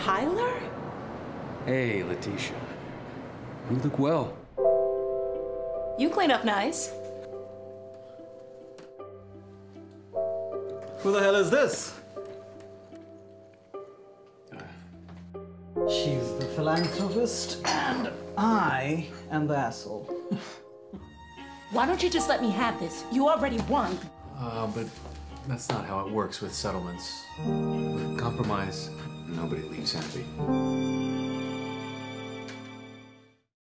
Tyler? Hey, Letitia. You look well. You clean up nice. Who the hell is this? She's the philanthropist, and I am the asshole. Why don't you just let me have this? You already won. But that's not how it works with settlements. With compromise, nobody leaves happy.